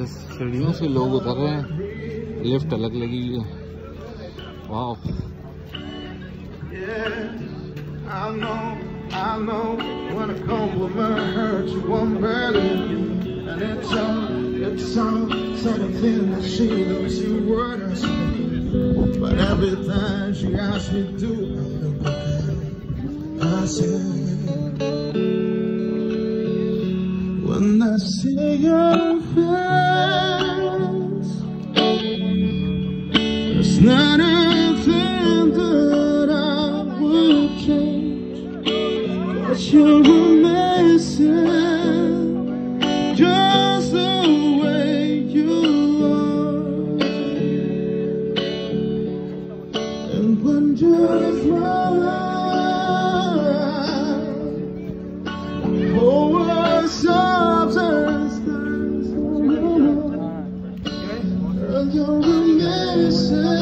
ऐसे सीढ़ियों से लोग उतर रहे हैं, लिफ्ट अलग लगी हुई है। वाह, I know when a compliment hurts you unfairly, and it's something that she looks you what I say. But everything she asks me to do, I say. When I see your face, there's not anything that I would change. 'Cause you're amazing, just the way you are. And when you're smile, whole world stops and stands for you. Girl, you're amazing.